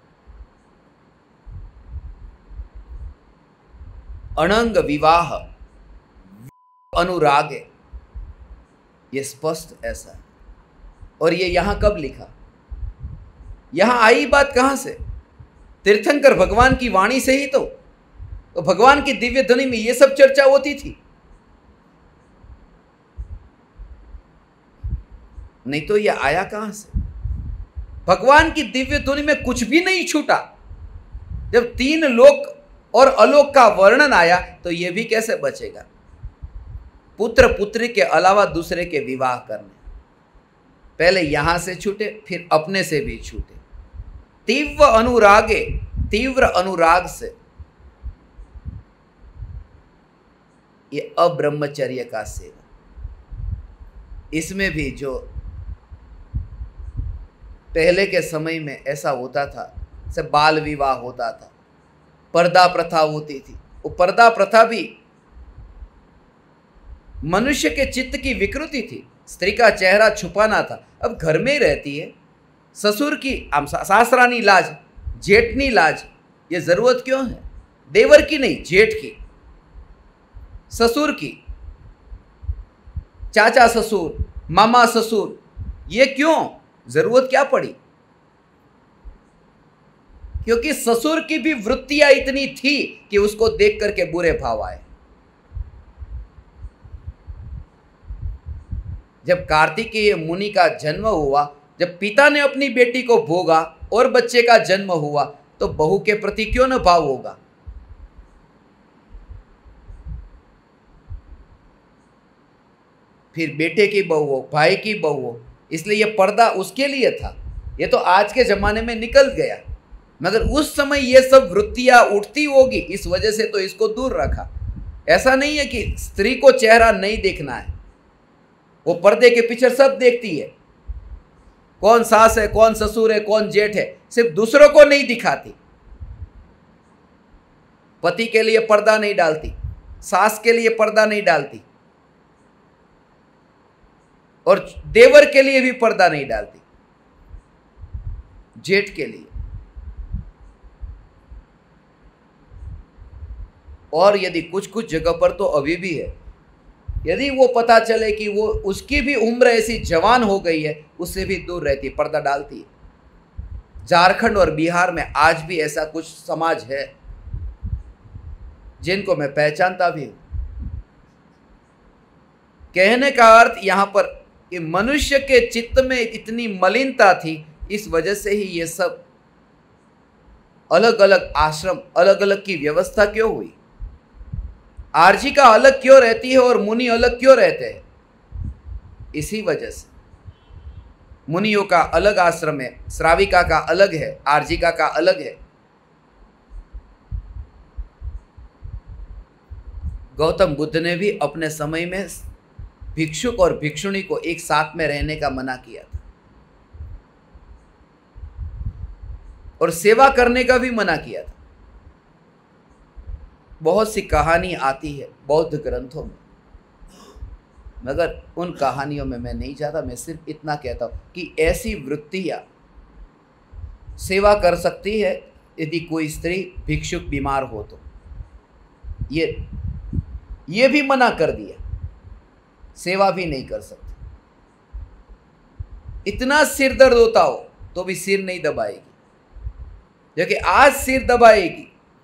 अनंग विवाह अनुराग, ये स्पष्ट ऐसा है। और ये यहां कब लिखा, यहां आई बात कहां से? तीर्थंकर भगवान की वाणी से ही तो, तो भगवान की दिव्य ध्वनि में ये सब चर्चा होती थी, नहीं तो ये आया कहां से? भगवान की दिव्य ध्वनि में कुछ भी नहीं छूटा। जब तीन लोक और अलोक का वर्णन आया तो यह भी कैसे बचेगा? पुत्र पुत्री के अलावा दूसरे के विवाह करने, पहले यहां से छूटे, फिर अपने से भी छूटे। तीव्र अनुरागे, तीव्र अनुराग से, ये अब्रह्मचर्य का सेवन। इसमें भी जो पहले के समय में ऐसा होता था, से बाल विवाह होता था, पर्दा प्रथा होती थी। वो पर्दा प्रथा भी मनुष्य के चित्त की विकृति थी, स्त्री का चेहरा छुपाना था। अब घर में ही रहती है, ससुर की सासरानी लाज, जेठनी लाज, ये जरूरत क्यों है? देवर की नहीं, जेठ की, ससुर की, चाचा ससुर, मामा ससुर, ये क्यों, जरूरत क्या पड़ी? क्योंकि ससुर की भी वृत्तियां इतनी थी कि उसको देख करके बुरे भाव आए। जब कार्तिकेय मुनि का जन्म हुआ, जब पिता ने अपनी बेटी को भोगा और बच्चे का जन्म हुआ, तो बहू के प्रति क्यों न भाव होगा? फिर बेटे की बहू हो, भाई की बहू हो, इसलिए यह पर्दा उसके लिए था। ये तो आज के जमाने में निकल गया, मगर उस समय ये सब वृत्तियां उठती होगी, इस वजह से तो इसको दूर रखा। ऐसा नहीं है कि स्त्री को चेहरा नहीं देखना है, वो पर्दे के पीछे सब देखती है, कौन सास है, कौन ससुर है, कौन जेठ है, सिर्फ दूसरों को नहीं दिखाती। पति के लिए पर्दा नहीं डालती, सास के लिए पर्दा नहीं डालती, और देवर के लिए भी पर्दा नहीं डालती, जेठ के लिए। और यदि कुछ कुछ जगह पर तो अभी भी है, यदि वो पता चले कि वो उसकी भी उम्र ऐसी जवान हो गई है, उससे भी दूर रहती है, पर्दा डालती है। झारखंड और बिहार में आज भी ऐसा कुछ समाज है जिनको मैं पहचानता भी हूं। कहने का अर्थ यहां पर कि मनुष्य के चित्त में इतनी मलिनता थी, इस वजह से ही ये सब अलग अलग आश्रम, अलग अलग की व्यवस्था क्यों हुई। आर्जिका अलग क्यों रहती है और मुनि अलग क्यों रहते हैं? इसी वजह से मुनियों का अलग आश्रम है, श्राविका का अलग है, आर्जिका का अलग है। गौतम बुद्ध ने भी अपने समय में भिक्षुक और भिक्षुणी को एक साथ में रहने का मना किया था, और सेवा करने का भी मना किया था। बहुत सी कहानी आती है बौद्ध ग्रंथों में, मगर उन कहानियों में मैं नहीं जाता। मैं सिर्फ इतना कहता हूं कि ऐसी वृत्तियां सेवा कर सकती है यदि कोई स्त्री भिक्षुक बीमार हो तो। ये ये भी मना कर दिया, सेवा भी नहीं कर सकती। इतना सिर दर्द होता हो तो भी सिर नहीं दबाएगी, क्योंकि आज सिर दबाएगी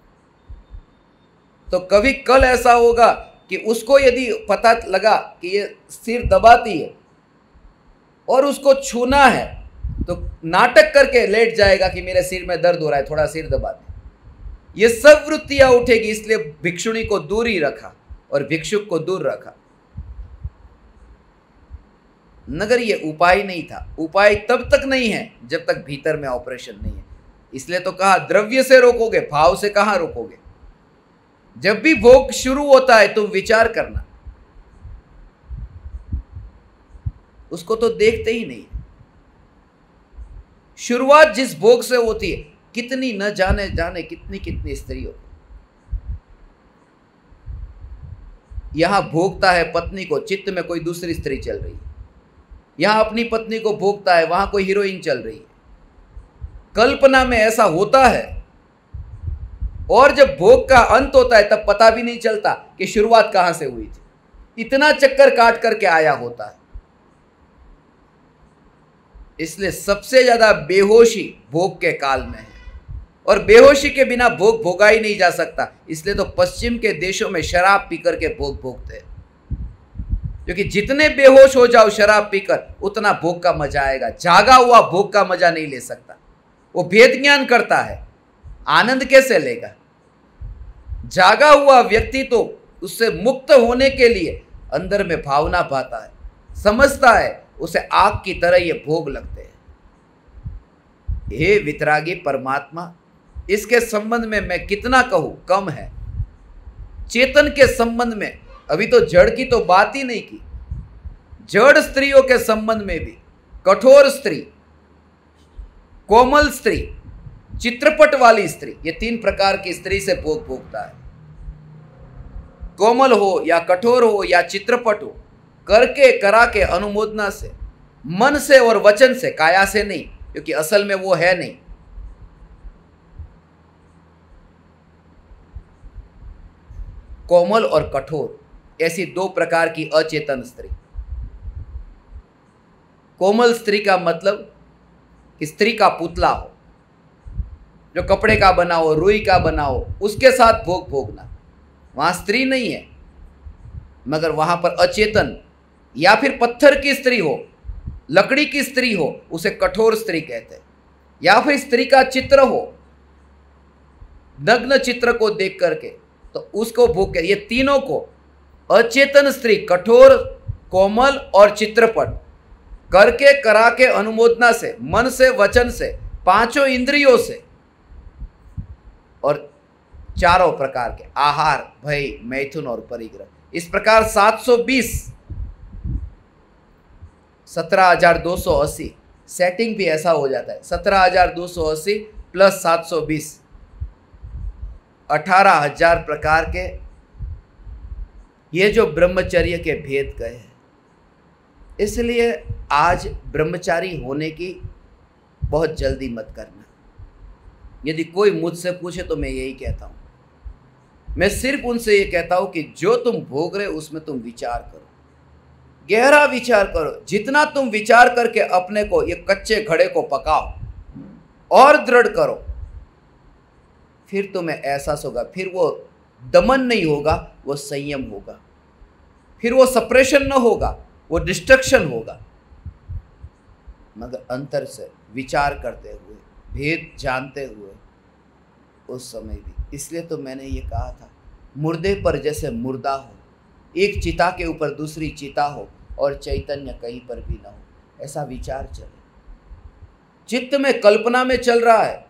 तो कभी कल ऐसा होगा कि उसको यदि पता लगा कि ये सिर दबाती है और उसको छूना है, तो नाटक करके लेट जाएगा कि मेरे सिर में दर्द हो रहा है, थोड़ा सिर दबा दे। ये सब वृत्तियां उठेगी, इसलिए भिक्षुणी को दूर ही रखा और भिक्षुक को दूर रखा। मगर ये उपाय नहीं था। उपाय तब तक नहीं है जब तक भीतर में ऑपरेशन नहीं है। इसलिए तो कहा द्रव्य से रोकोगे, भाव से कहां रोकोगे। जब भी भोग शुरू होता है तुम विचार करना, उसको तो देखते ही नहीं। शुरुआत जिस भोग से होती है, कितनी न जाने जाने कितनी कितनी स्त्रियों को यहां भोगता है पत्नी को, चित्त में कोई दूसरी स्त्री चल रही है। यहां अपनी पत्नी को भोगता है, वहां कोई हीरोइन चल रही है। कल्पना में ऐसा होता है, और जब भोग का अंत होता है तब पता भी नहीं चलता कि शुरुआत कहां से हुई थी। इतना चक्कर काट करके आया होता है। इसलिए सबसे ज्यादा बेहोशी भोग के काल में है, और बेहोशी के बिना भोग भोगा ही नहीं जा सकता। इसलिए तो पश्चिम के देशों में शराब पी करके भोग भोगते हैं, क्योंकि जितने बेहोश हो जाओ शराब पीकर, उतना भोग का मजा आएगा। जागा हुआ भोग का मजा नहीं ले सकता। वो भेद ज्ञान करता है, आनंद कैसे लेगा। जागा हुआ व्यक्ति तो उससे मुक्त होने के लिए अंदर में भावना पाता है, समझता है, उसे आग की तरह ये भोग लगते हैं। हे वितरागी परमात्मा, इसके संबंध में मैं कितना कहूं, कम है। चेतन के संबंध में अभी तो जड़ की तो बात ही नहीं की। जड़ स्त्रियों के संबंध में भी कठोर स्त्री, कोमल स्त्री, चित्रपट वाली स्त्री, ये तीन प्रकार की स्त्री से भोग भोगता है। कोमल हो या कठोर हो या चित्रपट हो, करके करा के अनुमोदना से, मन से और वचन से, काया से नहीं, क्योंकि असल में वो है नहीं। कोमल और कठोर, ऐसी दो प्रकार की अचेतन स्त्री। कोमल स्त्री का मतलब कि स्त्री का पुतला हो, जो कपड़े का बना हो, रुई का बना हो, उसके साथ भोग भोगना। वहां स्त्री नहीं है, मगर वहां पर अचेतन या फिर पत्थर की स्त्री हो, लकड़ी की स्त्री हो, उसे कठोर स्त्री कहते हैं। या फिर स्त्री का चित्र हो, नग्न चित्र को देख करके, तो उसको भोग। ये तीनों को अचेतन स्त्री, कठोर, कोमल और चित्रपट करके, करा के, अनुमोदना से, मन से, वचन से, पांचों इंद्रियों से और चारों प्रकार के आहार, भय, मैथुन और परिग्रह, इस प्रकार सात सौ बीस, सत्रह हजार दो सौ अस्सी, सेटिंग भी ऐसा हो जाता है। सत्रह हजार दो सौ अस्सी प्लस सात सौ बीस, अठारह हजार प्रकार के ये जो ब्रह्मचर्य के भेद गए हैं। इसलिए आज ब्रह्मचारी होने की बहुत जल्दी मत करना। यदि कोई मुझसे पूछे तो मैं यही कहता हूँ, मैं सिर्फ उनसे ये कहता हूँ कि जो तुम भोग रहे उसमें तुम विचार करो, गहरा विचार करो। जितना तुम विचार करके अपने को, ये कच्चे घड़े को पकाओ और दृढ़ करो, फिर तुम्हें एहसास होगा। फिर वो दमन नहीं होगा, वो संयम होगा। फिर वो सप्रेशन न होगा, वो डिस्ट्रक्शन होगा। मगर अंतर से विचार करते हुए, भेद जानते हुए, उस समय भी। इसलिए तो मैंने ये कहा था, मुर्दे पर जैसे मुर्दा हो, एक चिता के ऊपर दूसरी चिता हो और चैतन्य कहीं पर भी ना हो, ऐसा विचार चले। चित्त में कल्पना में चल रहा है,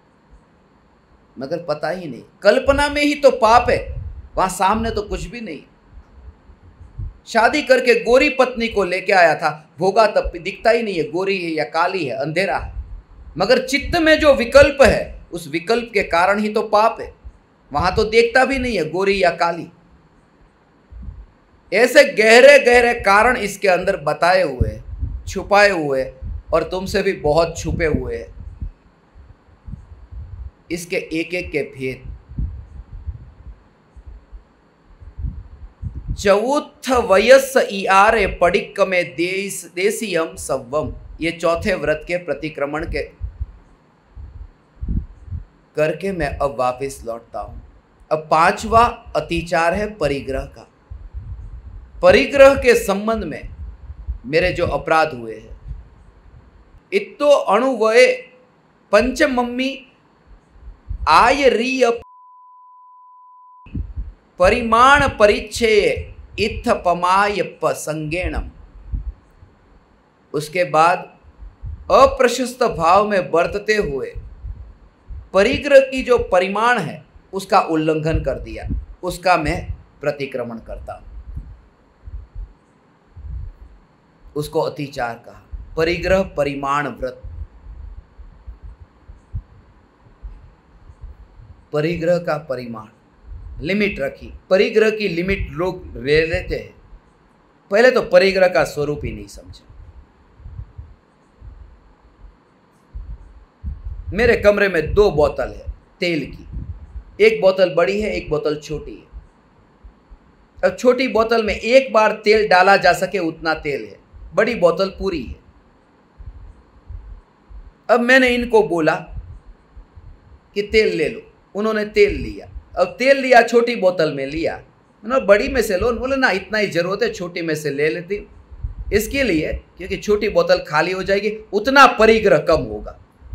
मगर पता ही नहीं, कल्पना में ही तो पाप है, वहां सामने तो कुछ भी नहीं। शादी करके गोरी पत्नी को लेके आया था, भोगा तब दिखता ही नहीं है, गोरी है या काली है, अंधेरा है। मगर चित्त में जो विकल्प है, उस विकल्प के कारण ही तो पाप है। वहां तो देखता भी नहीं है गोरी या काली। ऐसे गहरे गहरे कारण इसके अंदर बताए हुए, छुपाए हुए, और तुमसे भी बहुत छुपे हुए हैं। इसके एक एक के भेद। चौथ वयस इयारे पडिक्क में देश देशियम सव्वम, ये चौथे व्रत के प्रतिक्रमण के करके मैं अब वापस लौटता हूं। अब पांचवा अतिचार है परिग्रह का। परिग्रह के संबंध में मेरे जो अपराध हुए हैं, इत्तो अणुवये पंचमम्मी आय रीय परिमाण परिच्छेय इत्थ पमाय संगेणम। उसके बाद अप्रशस्त भाव में बरतते हुए परिग्रह की जो परिमाण है उसका उल्लंघन कर दिया, उसका मैं प्रतिक्रमण करता हूं। उसको अतिचार कहा। परिग्रह परिमाण व्रत, परिग्रह का परिमाण, लिमिट रखी। परिग्रह की लिमिट लोग ले लेते हैं, पहले तो परिग्रह का स्वरूप ही नहीं समझे। मेरे कमरे में दो बोतल है तेल की, एक बोतल बड़ी है, एक बोतल छोटी है। अब छोटी बोतल में एक बार तेल डाला जा सके उतना तेल है, बड़ी बोतल पूरी है। अब मैंने इनको बोला कि तेल ले लो, उन्होंने तेल लिया। अब तेल लिया, छोटी बोतल में लिया, मैंने बड़ी में से लो, बोले ना इतना ही जरूरत है, छोटी में से ले लेती हूँ। इसके लिए क्योंकि छोटी बोतल खाली हो जाएगी, उतना परिग्रह कम होगा।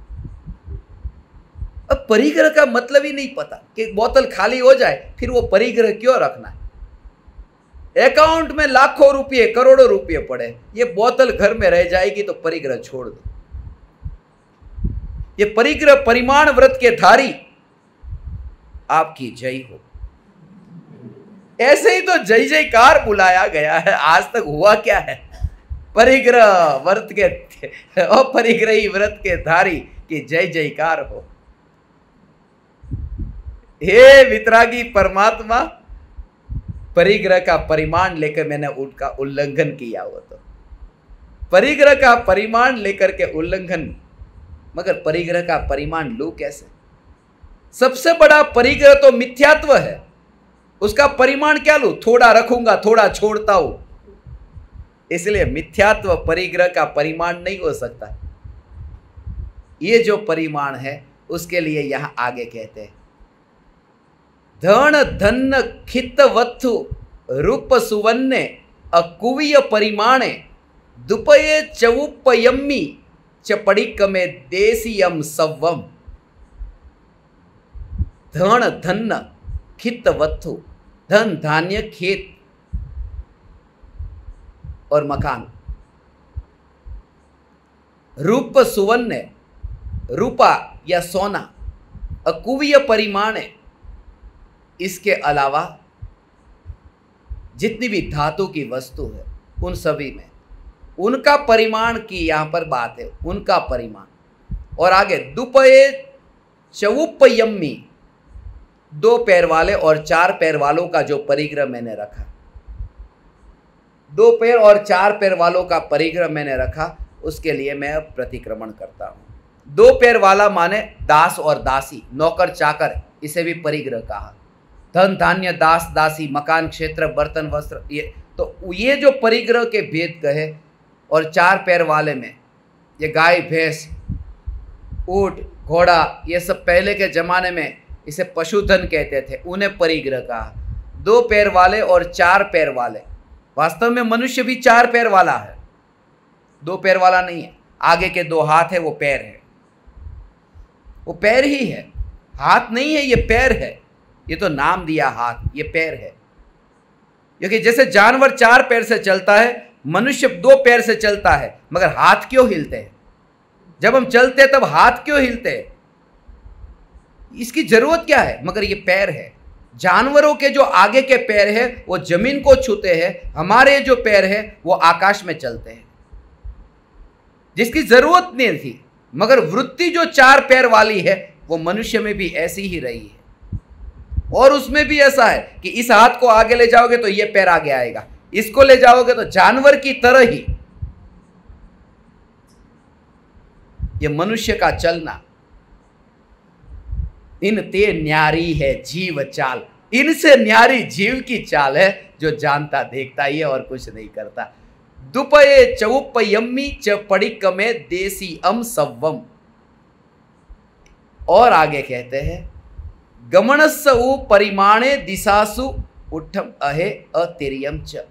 अब परिग्रह का मतलब ही नहीं पता कि बोतल खाली हो जाए, फिर वो परिग्रह क्यों रखना है। अकाउंट में लाखों रुपये, करोड़ों रुपये पड़े, ये बोतल घर में रह जाएगी तो परिग्रह छोड़ दो। ये परिग्रह परिमाण व्रत के धारी आपकी जय हो। ऐसे ही तो जय जयकार बुलाया गया है। आज तक हुआ क्या है? परिग्रह व्रत के अपरिग्रही व्रत के धारी की जय जयकार हो। हे वितरागी परमात्मा, परिग्रह का परिमाण लेकर मैंने उनका उल्लंघन किया। हो तो परिग्रह का परिमाण लेकर के उल्लंघन, मगर परिग्रह का परिमाण लो कैसे? सबसे बड़ा परिग्रह तो मिथ्यात्व है, उसका परिमाण क्या लूं? थोड़ा रखूंगा, थोड़ा छोड़ता हूं। इसलिए मिथ्यात्व परिग्रह का परिमाण नहीं हो सकता। ये जो परिमाण है उसके लिए यहां आगे कहते हैं, धन धन खित वत्थु रूप सुवन्ने अकुवीय परिमाणे दुपये चौपयम्मी चपड़िक में देसीयम सव्वम। धन धन खित वत्थु, धन धान्य खेत और मकान, रूप सुवर्ण रूपा या सोना, अकुवीय परिमाण है, इसके अलावा जितनी भी धातु की वस्तु है उन सभी में उनका परिमाण की यहां पर बात है, उनका परिमाण। और आगे दुपये चौपयम्मी, दो पैर वाले और चार पैर वालों का जो परिग्रह मैंने रखा, दो पैर और चार पैर वालों का परिग्रह मैंने रखा, उसके लिए मैं अब प्रतिक्रमण करता हूं। दो पैर वाला माने दास और दासी, नौकर चाकर, इसे भी परिग्रह कहा। धन धान्य दास दासी, मकान क्षेत्र बर्तन वस्त्र, ये तो ये जो परिग्रह के भेद कहे। और चार पैर वाले में ये गाय भैंस ऊंट घोड़ा, ये सब पहले के ज़माने में इसे पशुधन कहते थे, उन्हें परिग्रह कहा। दो पैर वाले और चार पैर वाले, वास्तव में मनुष्य भी चार पैर वाला है, दो पैर वाला नहीं है। आगे के दो हाथ है वो पैर है, वो पैर ही है, हाथ नहीं है, ये पैर है। ये तो नाम दिया हाथ, ये पैर है। क्योंकि जैसे जानवर चार पैर से चलता है, मनुष्य दो पैर से चलता है, मगर हाथ क्यों हिलते हैं? जब हम चलते हैं तब हाथ क्यों हिलते हैं? इसकी जरूरत क्या है? मगर ये पैर है। जानवरों के जो आगे के पैर है वो जमीन को छूते हैं, हमारे जो पैर है वो आकाश में चलते हैं, जिसकी जरूरत नहीं थी। मगर वृत्ति जो चार पैर वाली है वो मनुष्य में भी ऐसी ही रही है। और उसमें भी ऐसा है कि इस हाथ को आगे ले जाओगे तो ये पैर आगे आएगा, इसको ले जाओगे तो जानवर की तरह ही ये मनुष्य का चलना, इन ते न्यारी है जीव चाल, इनसे न्यारी जीव की चाल है जो जानता देखता ही है और कुछ नहीं करता। दुपये चौपयम्मी च पड़िक में देसी अम सव्वम। और आगे कहते हैं, गमनस्स उ परिमाणे दिशासु उठम अहे अतिरियम च।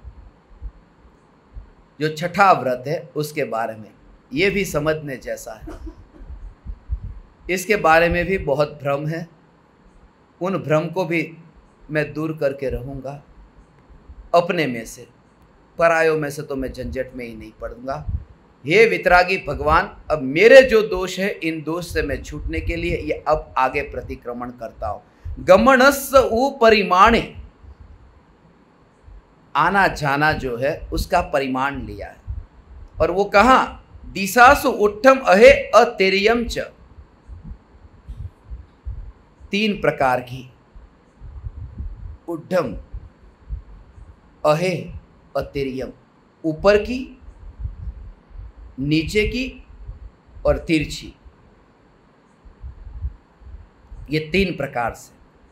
जो छठा व्रत है उसके बारे में, ये भी समझने जैसा है। इसके बारे में भी बहुत भ्रम है, उन भ्रम को भी मैं दूर करके रहूँगा। अपने में से, परायों में से तो मैं झंझट में ही नहीं पड़ूंगा। हे वितरागी भगवान, अब मेरे जो दोष है, इन दोष से मैं छूटने के लिए ये अब आगे प्रतिक्रमण करता हूं। गमनस्स उ परिमाणे, आना जाना जो है उसका परिमाण लिया है। और वो कहां? दिशासु उठम अहे अतिरियम च। तीन प्रकार की, उड्ढम, अहे, अतिरियम, ऊपर की, नीचे की और तिरछी, ये तीन प्रकार से,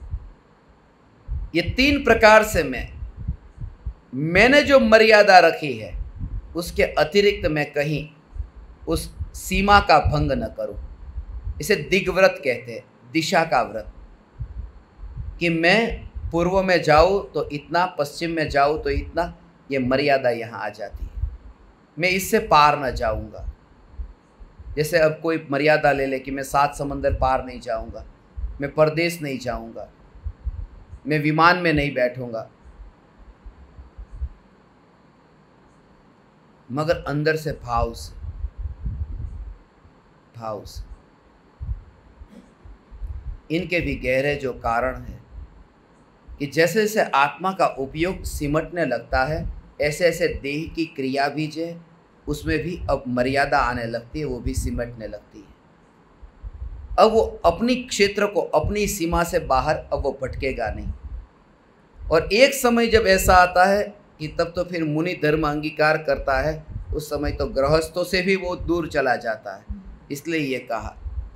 ये तीन प्रकार से मैं मैंने जो मर्यादा रखी है उसके अतिरिक्त मैं कहीं उस सीमा का भंग न करूं। इसे दिग्व्रत कहते हैं, दिशा का व्रत, कि मैं पूर्व में जाऊं तो इतना, पश्चिम में जाऊं तो इतना, ये मर्यादा यहाँ आ जाती है। मैं इससे पार न जाऊंगा। जैसे अब कोई मर्यादा ले ले कि मैं सात समंदर पार नहीं जाऊंगा, मैं परदेश नहीं जाऊंगा, मैं विमान में नहीं बैठूंगा, मगर अंदर से भाव से, भाव से। इनके भी गहरे जो कारण है कि जैसे जैसे आत्मा का उपयोग सिमटने लगता है, ऐसे ऐसे देह की क्रिया भी जो है उसमें भी अब मर्यादा आने लगती है, वो भी सिमटने लगती है। अब वो अपनी क्षेत्र को, अपनी सीमा से बाहर अब वो भटकेगा नहीं। और एक समय जब ऐसा आता है कि तब तो फिर मुनि धर्म अंगीकार करता है, उस समय तो गृहस्थों से भी वो दूर चला जाता है। इसलिए ये कहा,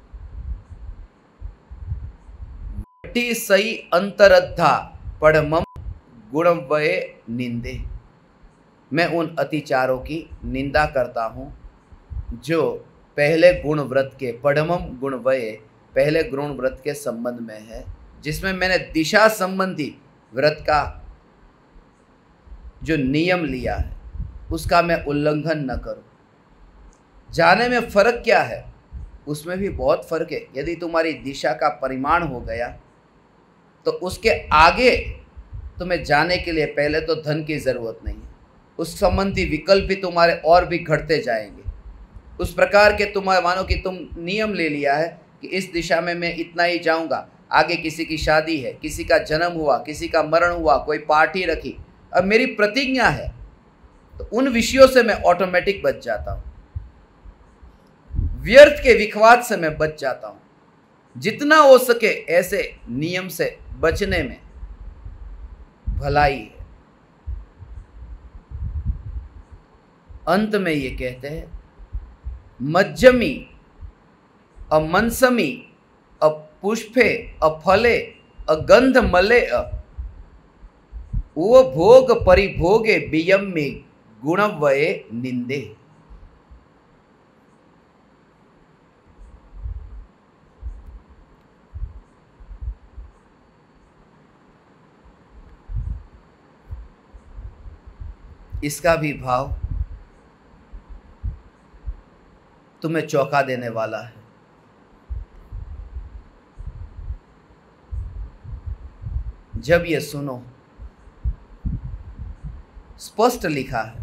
वट्टी सई अंतरद्धा पढ़मम गुणवये निंदे। मैं उन अतिचारों की निंदा करता हूँ जो पहले गुण व्रत के पढ़मम गुण वये पहले गुण व्रत के संबंध में है, जिसमें मैंने दिशा संबंधी व्रत का जो नियम लिया है उसका मैं उल्लंघन न करूं। जाने में फ़र्क क्या है, उसमें भी बहुत फ़र्क है। यदि तुम्हारी दिशा का परिमाण हो गया तो उसके आगे तुम्हें जाने के लिए पहले तो धन की ज़रूरत नहीं है, उस संबंधी विकल्प भी तुम्हारे और भी घटते जाएंगे। उस प्रकार के तुम्हारे मानो कि तुम नियम ले लिया है कि इस दिशा में मैं इतना ही जाऊंगा, आगे किसी की शादी है, किसी का जन्म हुआ, किसी का मरण हुआ, कोई पार्टी रखी, अब मेरी प्रतिज्ञा है, तो उन विषयों से मैं ऑटोमेटिक बच जाता हूँ, व्यर्थ के विखवाद से मैं बच जाता हूँ। जितना हो सके ऐसे नियम से बचने में भलाई है। अंत में ये कहते हैं मज्जमी अमनसमी अपुष्पे अफले अगंध मले अ वो भोग परिभोगे बियम में गुणवये निंदे। इसका भी भाव तुम्हें चौंका देने वाला है। जब ये सुनो, स्पष्ट लिखा है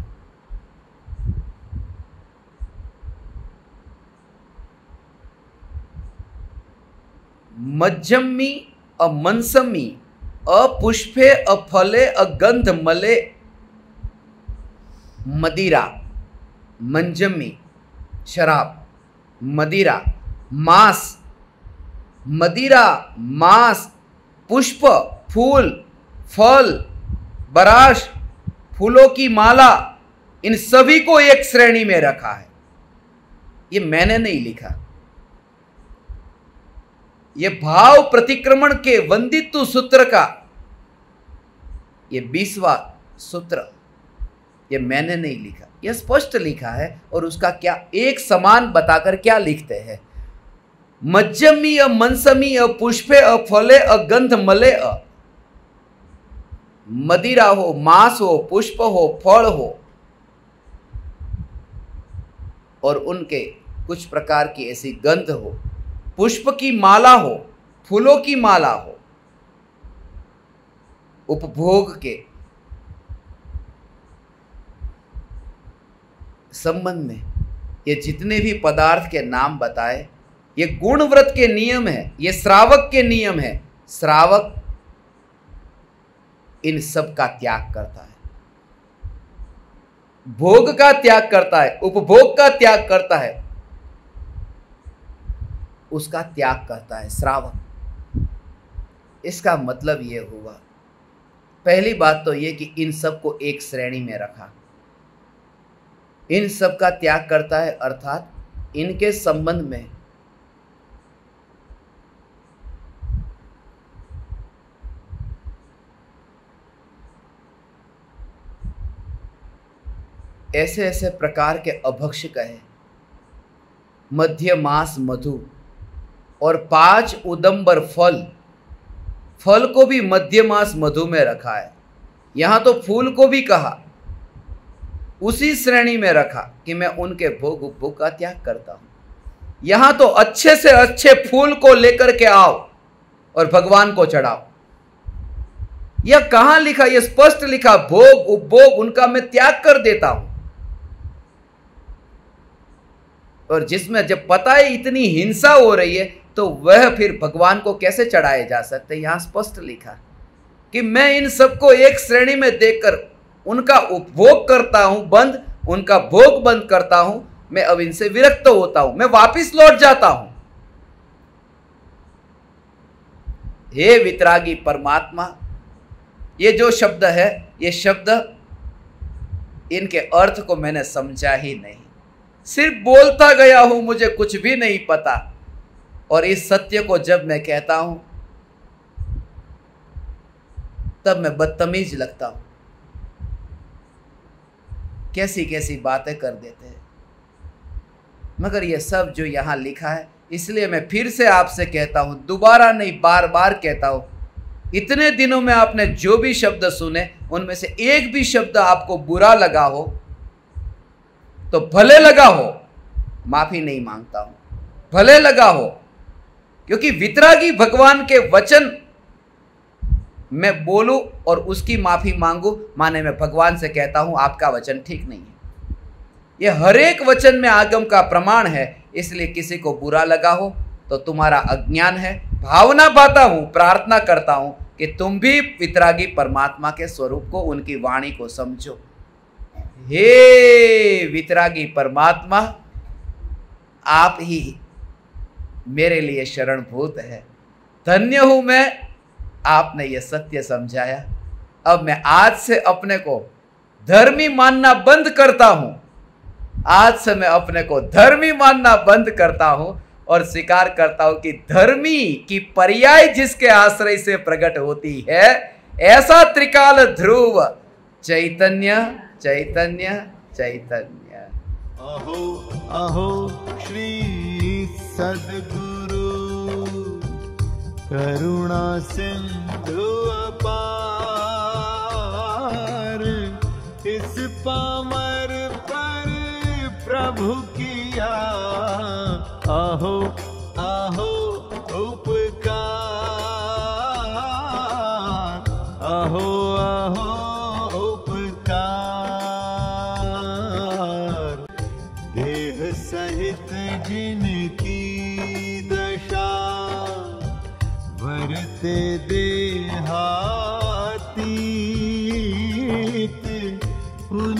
मज्जमी अमनसमी अपुष्पे अफले अगंध मले। मदिरा, मंजमी शराब, मदिरा मांस, मदिरा मांस, पुष्प फूल, फल, बराश, फूलों की माला, इन सभी को एक श्रेणी में रखा है। ये मैंने नहीं लिखा, ये भाव प्रतिक्रमण के वंदित्व सूत्र का ये बीसवां सूत्र, ये मैंने नहीं लिखा, यह स्पष्ट लिखा है। और उसका क्या एक समान बताकर क्या लिखते हैं, मज्जमी अ मनसमी अ पुष्पे अ फले अ गंध मले अ। मदिरा हो, मांस हो, पुष्प हो, फल हो और उनके कुछ प्रकार की ऐसी गंध हो, पुष्प की माला हो, फूलों की माला हो, उपभोग के संबंध में ये जितने भी पदार्थ के नाम बताए, ये गुण व्रत के नियम है, ये श्रावक के नियम है। श्रावक इन सब का त्याग करता है, भोग का त्याग करता है, उपभोग का त्याग करता है, उसका त्याग करता है श्रावक। इसका मतलब यह हुआ, पहली बात तो यह कि इन सब को एक श्रेणी में रखा, इन सब का त्याग करता है अर्थात इनके संबंध में ऐसे ऐसे प्रकार के अभक्ष्य कहे, मध्य मास मधु और पांच उदंबर फल, फल को भी मध्य मास मधु में रखा है। यहां तो फूल को भी कहा, उसी श्रेणी में रखा कि मैं उनके भोग उपभोग का त्याग करता हूं। यहां तो अच्छे से अच्छे फूल को लेकर के आओ और भगवान को चढ़ाओ। यह कहां लिखा, यह स्पष्ट लिखा, भोग उपभोग उनका मैं त्याग कर देता हूं। और जिसमें जब पता है इतनी हिंसा हो रही है तो वह फिर भगवान को कैसे चढ़ाए जा सकते। यहां स्पष्ट लिखा कि मैं इन सबको एक श्रेणी में देखकर उनका उपभोग करता हूं, बंद, उनका भोग बंद करता हूं। मैं अब इनसे विरक्त होता हूं, मैं वापिस लौट जाता हूं। हे वितरागी परमात्मा, ये जो शब्द है, ये शब्द इनके अर्थ को मैंने समझा ही नहीं, सिर्फ बोलता गया हूं, मुझे कुछ भी नहीं पता। और इस सत्य को जब मैं कहता हूं तब मैं बदतमीज लगता हूं। कैसी कैसी बातें कर देते हैं। मगर ये सब जो यहाँ लिखा है, इसलिए मैं फिर से आपसे कहता हूँ, दोबारा नहीं बार बार कहता हूँ, इतने दिनों में आपने जो भी शब्द सुने उनमें से एक भी शब्द आपको बुरा लगा हो तो भले लगा हो, माफी नहीं मांगता हूं, भले लगा हो, क्योंकि वितरागी भगवान के वचन मैं बोलूं और उसकी माफी मांगू, माने मैं भगवान से कहता हूं आपका वचन ठीक नहीं है। यह हर एक वचन में आगम का प्रमाण है, इसलिए किसी को बुरा लगा हो तो तुम्हारा अज्ञान है। भावना पाता हूं, प्रार्थना करता हूं कि तुम भी वितरागी परमात्मा के स्वरूप को, उनकी वाणी को समझो। हे वितरागी परमात्मा, आप ही मेरे लिए शरणभूत है। धन्य हूं मैं, आपने ये सत्य समझाया। अब मैं आज से अपने को धर्मी मानना बंद करता हूं। आज से मैं अपने को धर्मी मानना बंद करता हूं और स्वीकार करता हूं कि धर्मी की पर्याय जिसके आश्रय से प्रकट होती है, ऐसा त्रिकाल ध्रुव चैतन्य चैतन्य चैतन्य। अहो अहो श्री सद्गुरु करुणा सिंधु अपार, इस पामर पर प्रभु किया अहो अहो उपकार, अहो अहो उपकार। देह सहित जिनकी दशा, वरते देहातीत, उन